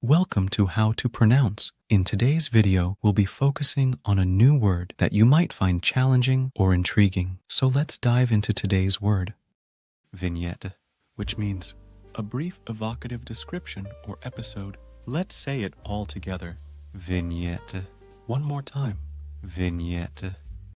Welcome to How to Pronounce. In today's video, we'll be focusing on a new word that you might find challenging or intriguing. So let's dive into today's word. Vignette, which means a brief evocative description or episode. Let's say it all together. Vignette. One more time. Vignette.